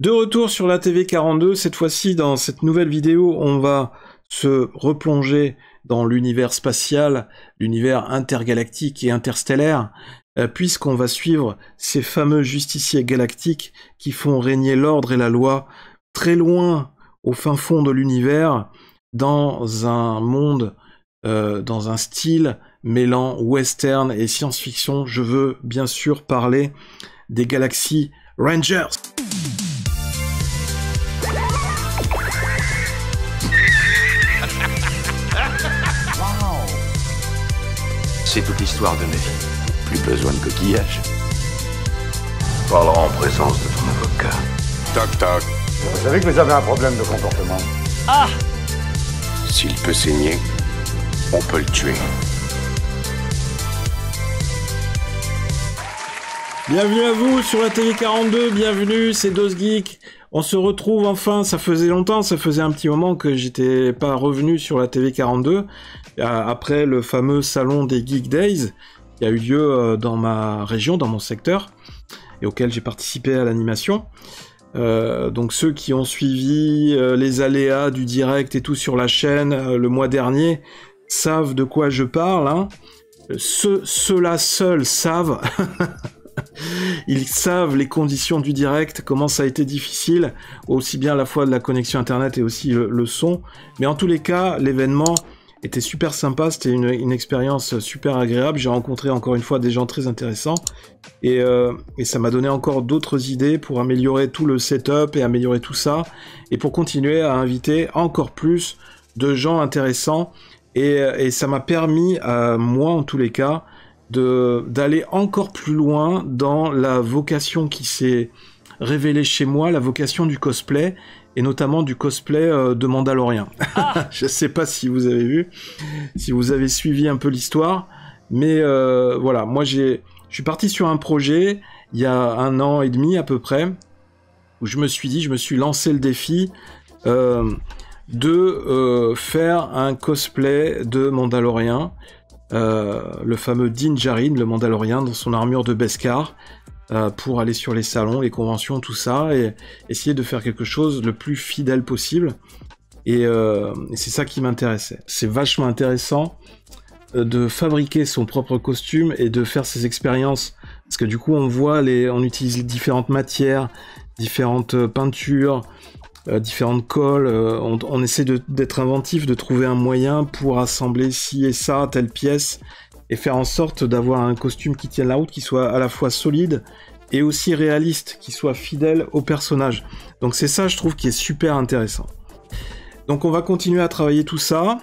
De retour sur la TV42, cette fois-ci dans cette nouvelle vidéo, on va se replonger dans l'univers spatial, l'univers intergalactique et interstellaire, puisqu'on va suivre ces fameux justiciers galactiques qui font régner l'ordre et la loi très loin au fin fond de l'univers, dans un monde, dans un style mêlant western et science-fiction. Je veux bien sûr parler des Galaxy Rangers. C'est toute l'histoire de ma vie. Plus besoin de coquillage. Parlera en présence de ton avocat. Toc toc. Vous savez que vous avez un problème de comportement. Ah! S'il peut saigner, on peut le tuer. Bienvenue à vous sur la TV42, bienvenue, c'est DosGeek. On se retrouve enfin, ça faisait longtemps, ça faisait un petit moment que j'étais pas revenu sur la TV42, après le fameux salon des Geek Days, qui a eu lieu dans ma région, dans mon secteur, et auquel j'ai participé à l'animation. Donc ceux qui ont suivi les aléas du direct et tout sur la chaîne le mois dernier savent de quoi je parle, hein. Ceux-là seuls savent... Ils savent les conditions du direct, comment ça a été difficile, aussi bien à la fois de la connexion internet et aussi le son. Mais en tous les cas, l'événement était super sympa, c'était une expérience super agréable. J'ai rencontré encore une fois des gens très intéressants et ça m'a donné encore d'autres idées pour améliorer tout le setup et améliorer tout ça et pour continuer à inviter encore plus de gens intéressants et ça m'a permis, moi en tous les cas, d'aller encore plus loin dans la vocation qui s'est révélée chez moi, la vocation du cosplay, et notamment du cosplay de Mandalorian. Ah je sais pas si vous avez vu, si vous avez suivi un peu l'histoire, mais voilà, moi je suis parti sur un projet, il y a 1 an et demi à peu près, où je me suis lancé le défi de faire un cosplay de Mandalorian, le fameux Din Djarin, le Mandalorien, dans son armure de Beskar, pour aller sur les salons, les conventions, tout ça, et essayer de faire quelque chose le plus fidèle possible. Et c'est ça qui m'intéressait. C'est vachement intéressant de fabriquer son propre costume et de faire ses expériences, parce que du coup on utilise les différentes matières, différentes peintures, différentes colles, on essaie d'être inventif, de trouver un moyen pour assembler ci et ça, telle pièce, et faire en sorte d'avoir un costume qui tienne la route, qui soit à la fois solide et aussi réaliste, qui soit fidèle au personnage. Donc c'est ça, je trouve, qui est super intéressant. Donc on va continuer à travailler tout ça,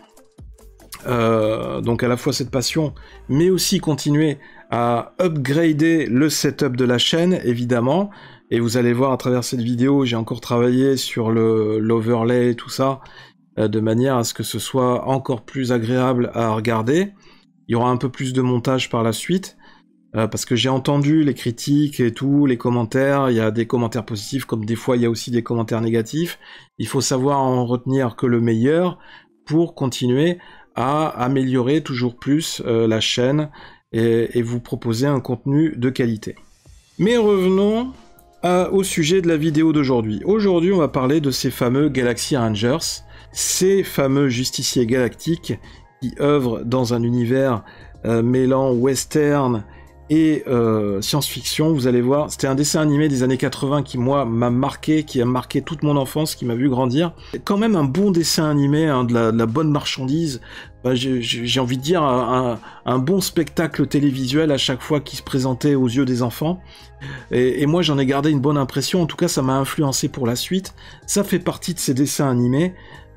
donc à la fois cette passion, mais aussi continuer à upgrader le setup de la chaîne, évidemment. Et vous allez voir à travers cette vidéo, j'ai encore travaillé sur l'overlay et tout ça, de manière à ce que ce soit encore plus agréable à regarder. Il y aura un peu plus de montage par la suite, parce que j'ai entendu les critiques et tout, les commentaires, il y a des commentaires positifs, comme des fois il y a aussi des commentaires négatifs. Il faut savoir en retenir que le meilleur pour continuer à améliorer toujours plus la chaîne et vous proposer un contenu de qualité. Mais revenons au sujet de la vidéo d'aujourd'hui. Aujourd'hui, on va parler de ces fameux Galaxy Rangers, ces fameux justiciers galactiques qui œuvrent dans un univers mêlant western et science-fiction. Vous allez voir, c'était un dessin animé des années 80 qui, moi, m'a marqué, qui a marqué toute mon enfance, qui m'a vu grandir. Quand même un bon dessin animé, hein, de la bonne marchandise. Bah, j'ai envie de dire un bon spectacle télévisuel à chaque fois qui se présentait aux yeux des enfants. Et moi, j'en ai gardé une bonne impression. En tout cas, ça m'a influencé pour la suite. Ça fait partie de ces dessins animés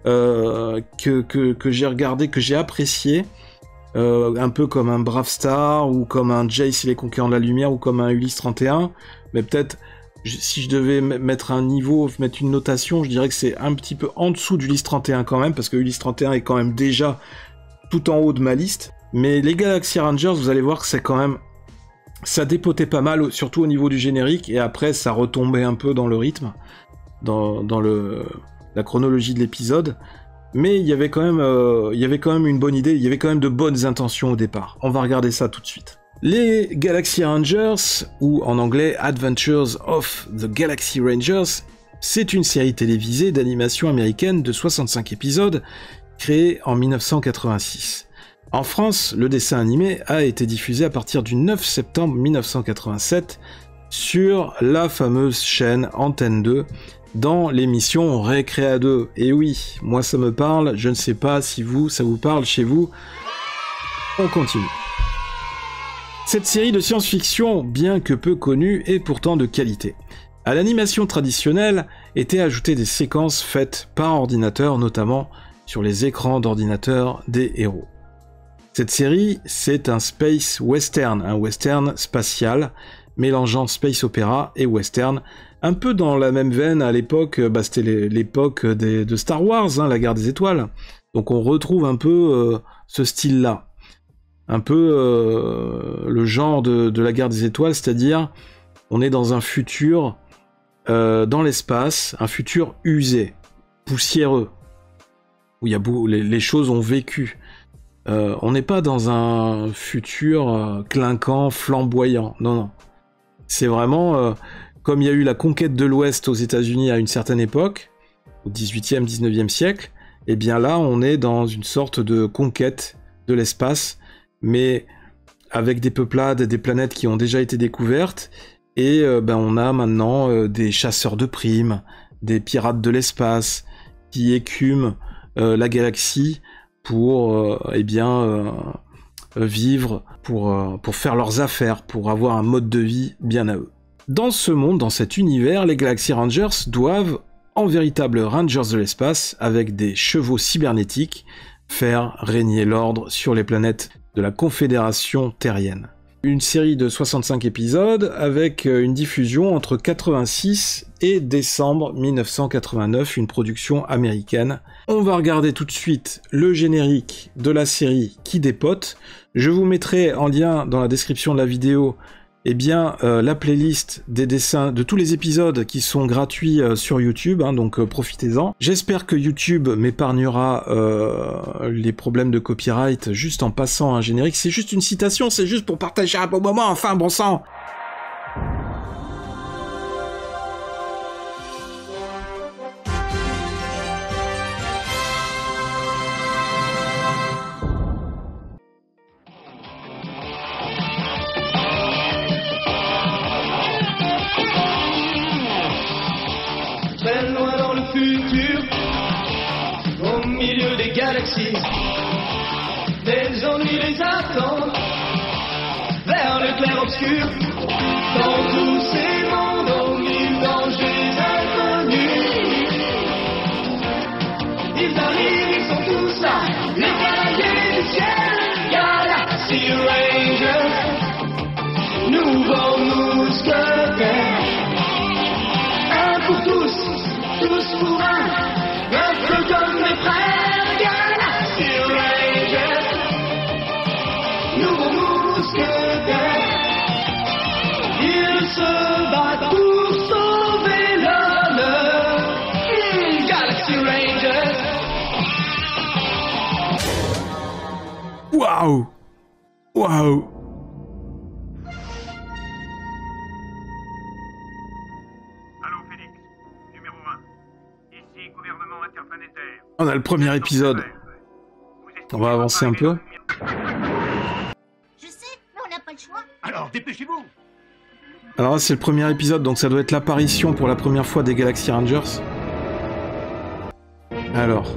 que j'ai regardé, que j'ai apprécié. Un peu comme un Brave Star, ou comme un Jace et les Conquérants de la Lumière, ou comme un Ulysse 31, mais peut-être, si je devais mettre un niveau, mettre une notation, je dirais que c'est un petit peu en dessous d'Ulysse 31 quand même, parce que Ulysse 31 est quand même déjà tout en haut de ma liste, mais les Galaxy Rangers, vous allez voir que c'est quand même, ça dépotait pas mal, surtout au niveau du générique, et après ça retombait un peu dans le rythme, dans la chronologie de l'épisode. Mais il y avait quand même une bonne idée, il y avait quand même de bonnes intentions au départ. On va regarder ça tout de suite. Les Galaxy Rangers, ou en anglais Adventures of the Galaxy Rangers, C'est une série télévisée d'animation américaine de 65 épisodes, créée en 1986. En France, le dessin animé a été diffusé à partir du 9 septembre 1987 sur la fameuse chaîne Antenne 2 dans l'émission Récréa 2. Et oui, moi ça me parle, je ne sais pas si vous, ça vous parle chez vous. On continue. Cette série de science-fiction, bien que peu connue, est pourtant de qualité. À l'animation traditionnelle étaient ajoutées des séquences faites par ordinateur, notamment sur les écrans d'ordinateur des héros. Cette série, c'est un space western, un western spatial, mélangeant space opéra et western, un peu dans la même veine à l'époque, c'était l'époque de Star Wars, la guerre des étoiles. Donc on retrouve un peu ce style-là. Un peu le genre de la guerre des étoiles, c'est-à-dire on est dans un futur dans l'espace, un futur usé, poussiéreux, où il y a les choses ont vécu. On n'est pas dans un futur clinquant, flamboyant, non. C'est vraiment comme il y a eu la conquête de l'Ouest aux États-Unis à une certaine époque, au 18e, 19e siècle, et bien là on est dans une sorte de conquête de l'espace, mais avec des peuplades, des planètes qui ont déjà été découvertes, et on a maintenant des chasseurs de primes, des pirates de l'espace, qui écument la galaxie pour vivre, pour faire leurs affaires, pour avoir un mode de vie bien à eux. Dans ce monde, dans cet univers, les Galaxy Rangers doivent, en véritables Rangers de l'espace, avec des chevaux cybernétiques, faire régner l'ordre sur les planètes de la Confédération terrienne. Une série de 65 épisodes avec une diffusion entre 86 et décembre 1989, une production américaine. On va regarder tout de suite le générique de la série qui dépote. Je vous mettrai en lien dans la description de la vidéo la playlist des dessins de tous les épisodes qui sont gratuits sur YouTube, donc profitez-en. J'espère que YouTube m'épargnera les problèmes de copyright juste en passant un générique. C'est juste une citation, c'est juste pour partager un bon moment, enfin bon sang. Des ennuis les attendent vers le clair-obscur. Dans tous ces mondes aux mille dangers inconnus, ils arrivent, ils sont tous là, les cavaliers du ciel, Galaxy Rangers, nouveaux mousquetaires. Un pour tous, tous pour un peu comme mes frères. Ils se battent pour sauver l'honneur. Galaxy Rangers. Waouh! Waouh! Allô Félix, numéro 1. Ici, gouvernement interplanétaire. On a le premier épisode. On va avancer un peu. Je sais, mais on n'a pas le choix. Alors, dépêchez-vous. Alors là, c'est le premier épisode, donc ça doit être l'apparition pour la première fois des Galaxy Rangers. Alors.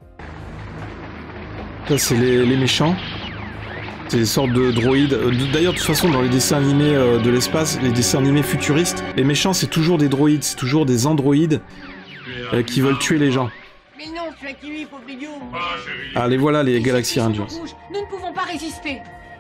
Ça, c'est les méchants. C'est des sortes de droïdes. D'ailleurs, de toute façon, dans les dessins animés de l'espace, les dessins animés futuristes, les méchants, c'est toujours des droïdes, c'est toujours des androïdes qui veulent tuer les gens. Mais non, tu as kiwi, pauvre idiot. Allez, voilà les Galaxy Rangers. Nous ne pouvons pas résister.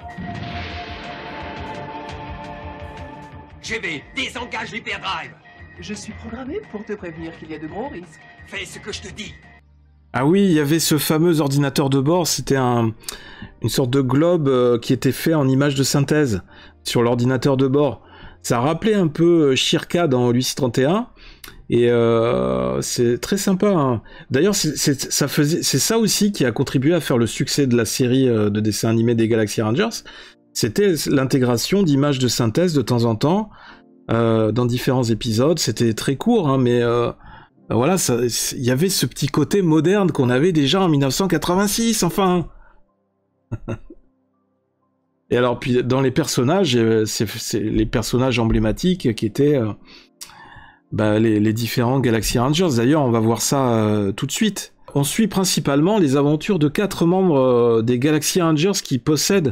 GB, désengage l'hyperdrive. Je suis programmé pour te prévenir qu'il y a de gros risques. Fais ce que je te dis. Ah oui, il y avait ce fameux ordinateur de bord, c'était une sorte de globe qui était fait en image de synthèse sur l'ordinateur de bord. Ça rappelait un peu Shirka dans Lucie 31, et c'est très sympa, hein. D'ailleurs, c'est ça aussi qui a contribué à faire le succès de la série de dessins animés des Galaxy Rangers. C'était l'intégration d'images de synthèse de temps en temps dans différents épisodes. C'était très court, hein, mais Voilà, il y avait ce petit côté moderne qu'on avait déjà en 1986, enfin. Et alors, puis dans les personnages, c'est les personnages emblématiques qui étaient les différents Galaxy Rangers. D'ailleurs, on va voir ça tout de suite. On suit principalement les aventures de 4 membres des Galaxy Rangers qui possèdent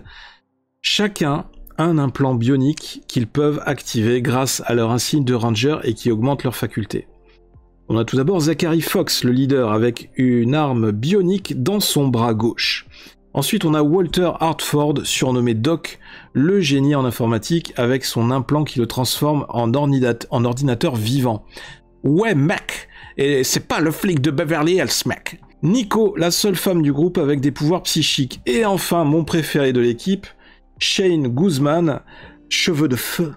chacun un implant bionique qu'ils peuvent activer grâce à leur insigne de Ranger et qui augmente leurs facultés. On a tout d'abord Zachary Fox, le leader, avec une arme bionique dans son bras gauche. Ensuite, on a Walter Hartford, surnommé Doc, le génie en informatique, avec son implant qui le transforme en ordinateur vivant. Ouais, mec! Et c'est pas le flic de Beverly Hills, mec! Nico, la seule femme du groupe avec des pouvoirs psychiques. Et enfin, mon préféré de l'équipe, Shane Guzman, cheveux de feu,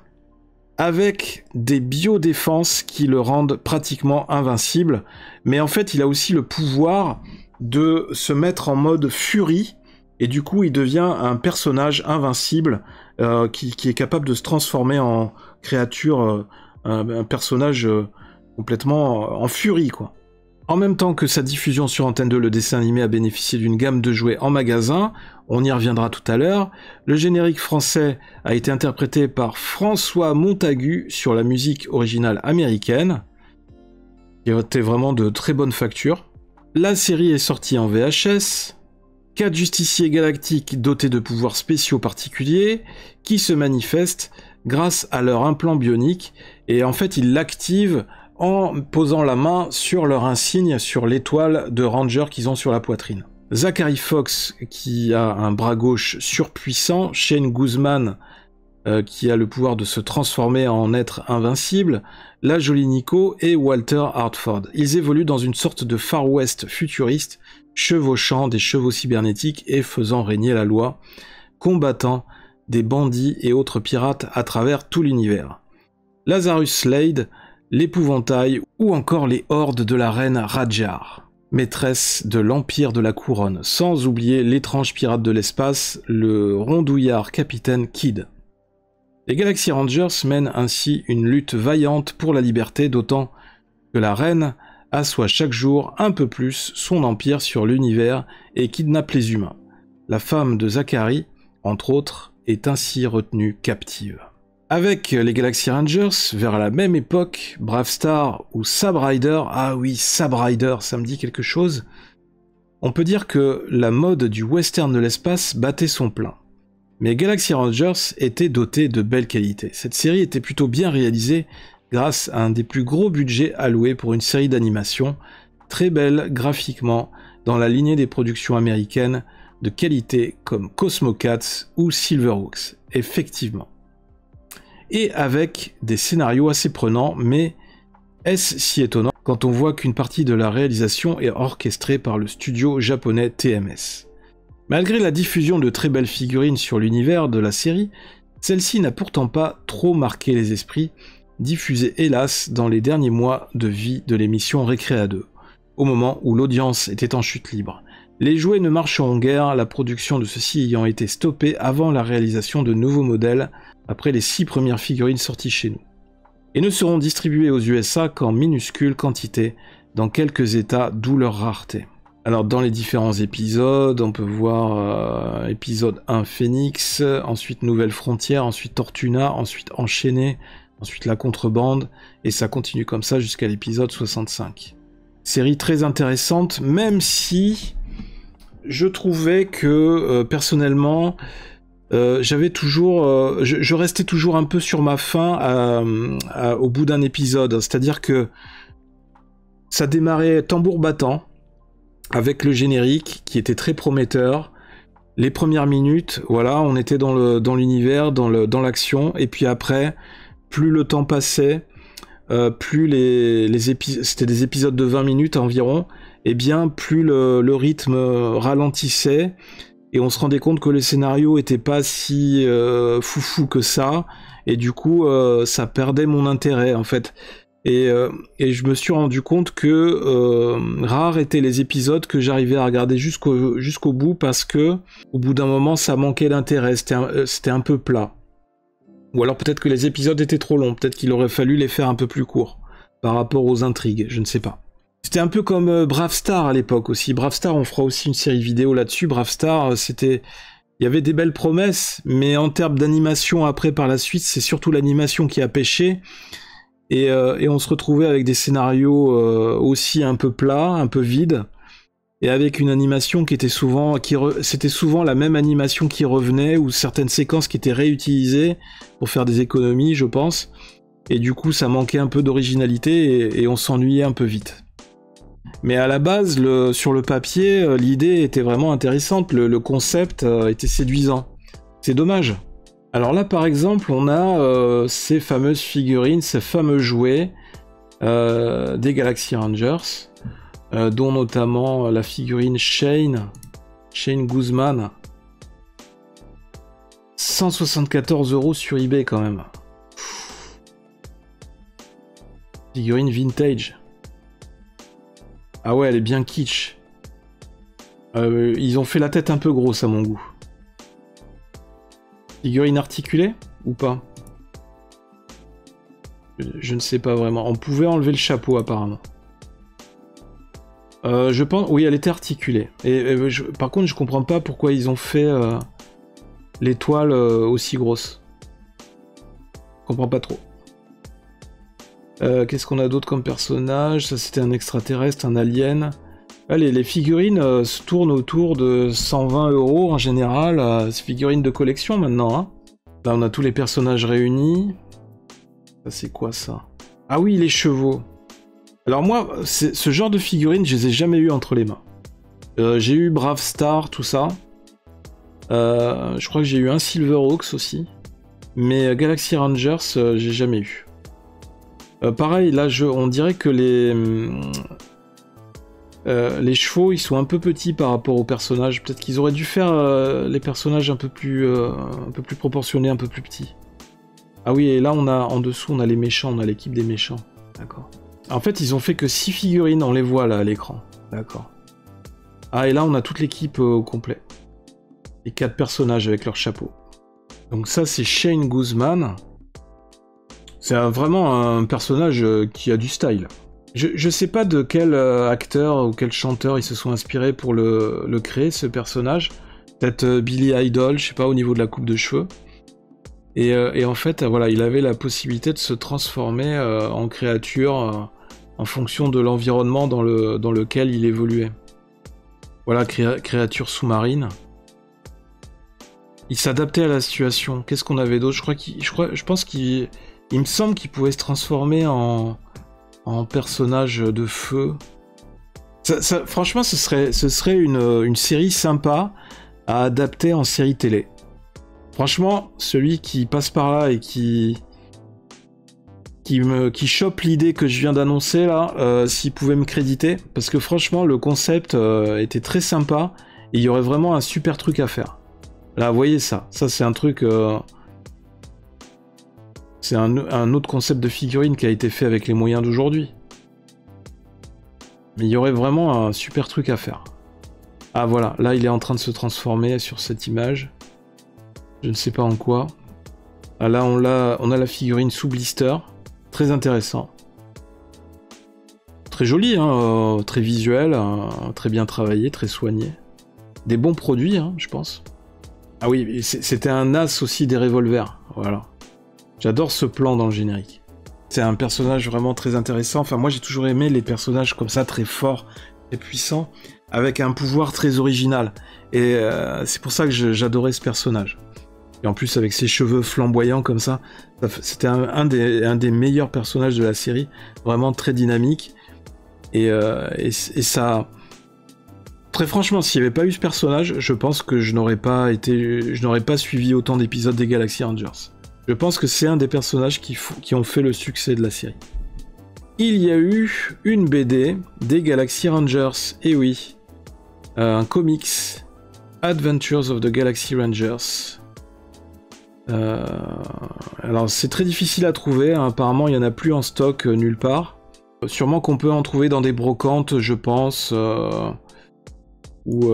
avec des biodéfenses qui le rendent pratiquement invincible. Mais en fait, il a aussi le pouvoir de se mettre en mode furie, et du coup, il devient un personnage invincible qui est capable de se transformer en créature, un personnage complètement en furie, quoi. En même temps que sa diffusion sur Antenne 2, le dessin animé a bénéficié d'une gamme de jouets en magasin, on y reviendra tout à l'heure. Le générique français a été interprété par François Montagu sur la musique originale américaine, qui était vraiment de très bonne facture. La série est sortie en VHS, 4 justiciers galactiques dotés de pouvoirs spéciaux particuliers, qui se manifestent grâce à leur implant bionique, et en fait ils l'activent en posant la main sur leur insigne, sur l'étoile de Ranger qu'ils ont sur la poitrine. Zachary Fox, qui a un bras gauche surpuissant, Shane Guzman, qui a le pouvoir de se transformer en être invincible, la jolie Nico et Walter Hartford. Ils évoluent dans une sorte de Far West futuriste, chevauchant des chevaux cybernétiques et faisant régner la loi, combattant des bandits et autres pirates à travers tout l'univers. Lazarus Slade, l'épouvantail ou encore les hordes de la reine Radjar, maîtresse de l'Empire de la Couronne, sans oublier l'étrange pirate de l'espace, le rondouillard capitaine Kidd. Les Galaxy Rangers mènent ainsi une lutte vaillante pour la liberté, d'autant que la reine assoit chaque jour un peu plus son empire sur l'univers et kidnappe les humains. La femme de Zachary, entre autres, est ainsi retenue captive. Avec les Galaxy Rangers, vers la même époque, Bravestar ou Sab Rider, ah oui, Sab Rider, ça me dit quelque chose, on peut dire que la mode du western de l'espace battait son plein. Mais Galaxy Rangers était doté de belles qualités. Cette série était plutôt bien réalisée grâce à un des plus gros budgets alloués pour une série d'animation, très belle graphiquement, dans la lignée des productions américaines de qualité comme Cosmo Cats ou Silverhawks, effectivement. Et avec des scénarios assez prenants, mais est-ce si étonnant quand on voit qu'une partie de la réalisation est orchestrée par le studio japonais TMS. Malgré la diffusion de très belles figurines sur l'univers de la série, celle-ci n'a pourtant pas trop marqué les esprits, diffusée hélas dans les derniers mois de vie de l'émission Récréa 2, au moment où l'audience était en chute libre. Les jouets ne marcheront guère, la production de ceux-ci ayant été stoppée avant la réalisation de nouveaux modèles après les 6 premières figurines sorties chez nous, et ne seront distribués aux USA qu'en minuscules quantités, dans quelques états, d'où leur rareté. Alors dans les différents épisodes, on peut voir épisode 1 Phoenix, ensuite Nouvelle Frontière, ensuite Tortuna, ensuite Enchaîné, ensuite La Contrebande, et ça continue comme ça jusqu'à l'épisode 65. Série très intéressante, même si je trouvais que personnellement, je restais toujours un peu sur ma faim au bout d'un épisode, c'est-à-dire que ça démarrait tambour battant avec le générique qui était très prometteur. Les premières minutes, voilà, on était dans l'univers, dans l'action, et puis après, plus le temps passait, plus c'était des épisodes de 20 minutes environ, et bien plus le rythme ralentissait. Et on se rendait compte que le scénario était pas si foufou que ça, et du coup ça perdait mon intérêt en fait. Et je me suis rendu compte que rares étaient les épisodes que j'arrivais à regarder jusqu'au bout, parce que au bout d'un moment ça manquait d'intérêt, c'était un peu plat. Ou alors peut-être que les épisodes étaient trop longs, peut-être qu'il aurait fallu les faire un peu plus courts par rapport aux intrigues, je ne sais pas. C'était un peu comme Brave Star à l'époque aussi. Brave Star, on fera aussi une série vidéo là-dessus. Brave Star, c'était... Il y avait des belles promesses, mais en termes d'animation après par la suite, c'est surtout l'animation qui a pêché. Et on se retrouvait avec des scénarios aussi un peu plats, un peu vides, et avec une animation qui était souvent... C'était souvent la même animation qui revenait, ou certaines séquences qui étaient réutilisées pour faire des économies, je pense. Et du coup, ça manquait un peu d'originalité, et on s'ennuyait un peu vite. Mais à la base, sur le papier, l'idée était vraiment intéressante, le concept était séduisant. C'est dommage. Alors là, par exemple, on a ces fameuses figurines, ces fameux jouets des Galaxy Rangers, dont notamment la figurine Shane Guzman. 174 € sur eBay quand même. Figurine vintage. Ah ouais, elle est bien kitsch. Ils ont fait la tête un peu grosse à mon goût. Figurine articulée ou pas? Je ne sais pas vraiment. On pouvait enlever le chapeau apparemment. Je pense... Oui, elle était articulée. Par contre, je comprends pas pourquoi ils ont fait l'étoile aussi grosse. Je comprends pas trop. Qu'est-ce qu'on a d'autre comme personnage? Ça, c'était un extraterrestre, un alien. Allez, les figurines se tournent autour de 120 € en général. C'est figurines de collection maintenant. Hein. Là, on a tous les personnages réunis. Ça, c'est quoi ça? Ah oui, les chevaux. Alors moi, ce genre de figurines, je les ai jamais eu entre les mains. J'ai eu Brave Star, tout ça. Je crois que j'ai eu un Silverhawks aussi. Mais Galaxy Rangers, j'ai jamais eu. Pareil, là, on dirait que les chevaux, ils sont un peu petits par rapport aux personnages. Peut-être qu'ils auraient dû faire les personnages un peu plus proportionnés, un peu plus petits. Ah oui, et là, en dessous, on a les méchants, on a l'équipe des méchants. D'accord. En fait, ils ont fait que 6 figurines, on les voit là à l'écran. D'accord. Ah, et là, on a toute l'équipe au complet. Les 4 personnages avec leur chapeau. Donc ça, c'est Shane Guzman. C'est vraiment un personnage qui a du style. Je sais pas de quel acteur ou quel chanteur ils se sont inspirés pour le créer, ce personnage. Peut-être Billy Idol, je sais pas, au niveau de la coupe de cheveux. Et en fait, voilà, il avait la possibilité de se transformer en créature en fonction de l'environnement dans lequel il évoluait. Voilà, créature sous-marine. Il s'adaptait à la situation. Qu'est-ce qu'on avait d'autre? Je pense qu'il... Il me semble qu'il pouvait se transformer en personnage de feu. Franchement, ce serait une série sympa à adapter en série télé. Franchement, celui qui passe par là et qui chope l'idée que je viens d'annoncer là, s'il pouvait me créditer, parce que franchement, le concept était très sympa et il y aurait vraiment un super truc à faire. Là, vous voyez ça. Ça, c'est un truc... C'est un autre concept de figurine qui a été fait avec les moyens d'aujourd'hui. Mais il y aurait vraiment un super truc à faire. Ah voilà, là il est en train de se transformer sur cette image. Je ne sais pas en quoi. Ah là on a la figurine sous blister. Très intéressant. Très joli, hein, très visuel, très bien travaillé, très soigné. Des bons produits, hein, je pense. Ah oui, c'était un as aussi des revolvers. Voilà. J'adore ce plan dans le générique. C'est un personnage vraiment très intéressant. Enfin, moi, j'ai toujours aimé les personnages comme ça, très forts, très puissants, avec un pouvoir très original. Et c'est pour ça que j'adorais ce personnage. Et en plus, avec ses cheveux flamboyants comme ça, c'était un des meilleurs personnages de la série. Vraiment très dynamique. Et ça... Très franchement, s'il n'y avait pas eu ce personnage, je pense que je n'aurais pas suivi autant d'épisodes des Galaxy Rangers. Je pense que c'est un des personnages qui ont fait le succès de la série. Il y a eu une BD des Galaxy Rangers, et oui, un comics, Adventures of the Galaxy Rangers. Alors c'est très difficile à trouver, hein. Apparemment il n'y en a plus en stock nulle part. Sûrement qu'on peut en trouver dans des brocantes, je pense, ou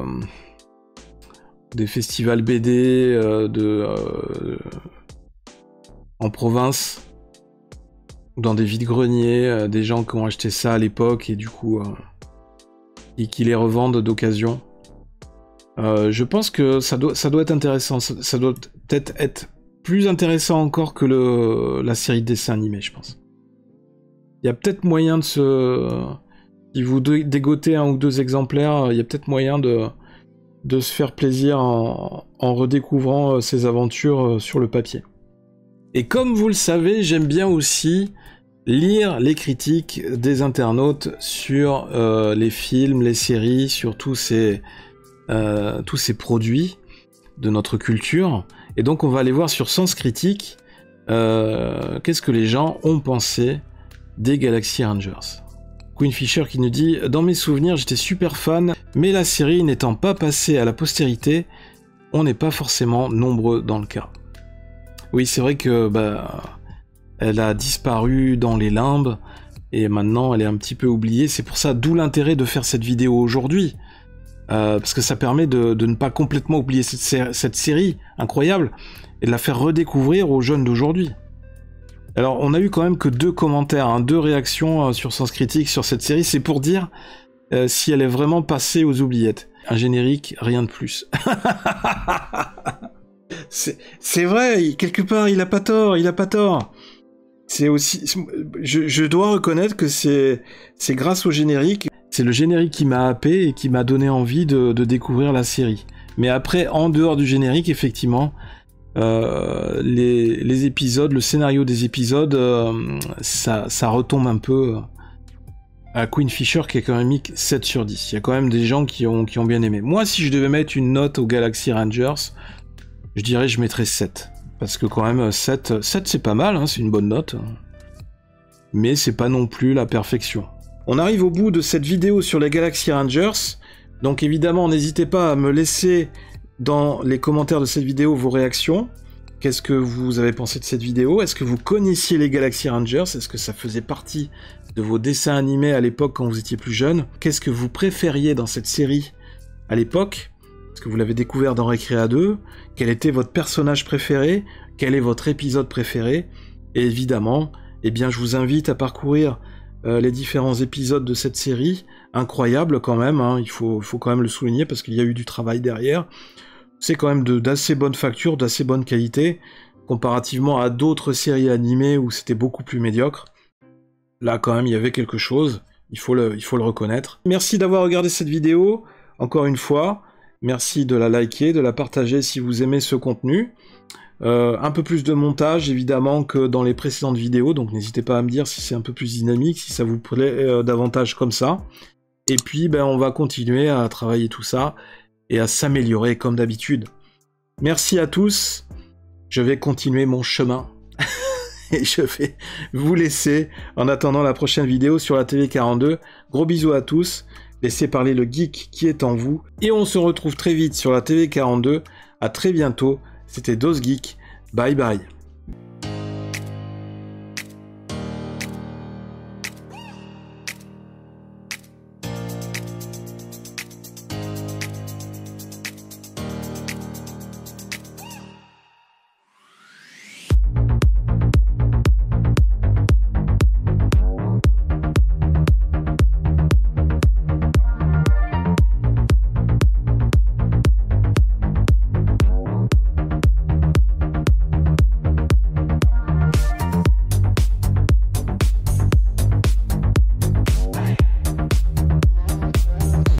des festivals BD en province. dans des vides-greniers, des gens qui ont acheté ça à l'époque et du coup et qui les revendent d'occasion. Je pense que ça doit être intéressant, ça doit peut-être être plus intéressant encore que la série de dessins animés, je pense. Il y a peut-être moyen de se... Si vous dégotez 1 ou 2 exemplaires, il y a peut-être moyen de se faire plaisir en redécouvrant ces aventures sur le papier. Et comme vous le savez, j'aime bien aussi lire les critiques des internautes sur les films, les séries, sur tous ces produits de notre culture. Et donc on va aller voir sur Sens Critique qu'est-ce que les gens ont pensé des Galaxy Rangers. Queen Fisher qui nous dit « Dans mes souvenirs, j'étais super fan, mais la série n'étant pas passée à la postérité, on n'est pas forcément nombreux dans le cas. » Oui, c'est vrai que elle a disparu dans les limbes, et maintenant elle est un petit peu oubliée. C'est pour ça, d'où l'intérêt de faire cette vidéo aujourd'hui, parce que ça permet de ne pas complètement oublier cette série incroyable, et de la faire redécouvrir aux jeunes d'aujourd'hui. Alors, on a eu quand même que 2 commentaires, 2 réactions sur Sens Critique sur cette série. C'est pour dire si elle est vraiment passée aux oubliettes. Un générique, rien de plus. C'est vrai, quelque part, il a pas tort. C'est aussi... Je dois reconnaître que c'est grâce au générique. C'est le générique qui m'a happé et qui m'a donné envie de découvrir la série. Mais après, en dehors du générique, effectivement... les épisodes, le scénario des épisodes, ça retombe un peu à Queen Fisher qui a quand même mis 7 sur 10. Il y a quand même des gens qui ont bien aimé. Moi, si je devais mettre une note aux Galaxy Rangers, je dirais je mettrais 7. Parce que quand même, 7 c'est pas mal, hein, c'est une bonne note. Mais c'est pas non plus la perfection. On arrive au bout de cette vidéo sur les Galaxy Rangers. Donc évidemment, n'hésitez pas à me laisser dans les commentaires de cette vidéo vos réactions. Qu'est-ce que vous avez pensé de cette vidéo? Est-ce que vous connaissiez les Galaxy Rangers? Est-ce que ça faisait partie de vos dessins animés à l'époque quand vous étiez plus jeune? Qu'est-ce que vous préfériez dans cette série à l'époque? Est-ce que vous l'avez découvert dans Récréa 2? Quel était votre personnage préféré? Quel est votre épisode préféré? Et évidemment, eh bien, je vous invite à parcourir les différents épisodes de cette série. Incroyable quand même, hein, il faut quand même le souligner parce qu'il y a eu du travail derrière. C'est quand même d'assez bonne facture, d'assez bonne qualité, comparativement à d'autres séries animées où c'était beaucoup plus médiocre. Là, quand même, il y avait quelque chose, il faut le reconnaître. Merci d'avoir regardé cette vidéo, encore une fois. Merci de la liker, de la partager si vous aimez ce contenu. Un peu plus de montage, évidemment, que dans les précédentes vidéos, donc n'hésitez pas à me dire si c'est un peu plus dynamique, si ça vous plaît davantage comme ça. Et puis, on va continuer à travailler tout ça, et à s'améliorer comme d'habitude. Merci à tous, je vais continuer mon chemin, et je vais vous laisser en attendant la prochaine vidéo sur la TV42. Gros bisous à tous, laissez parler le geek qui est en vous, et on se retrouve très vite sur la TV42, à très bientôt, c'était DosGeek, bye bye.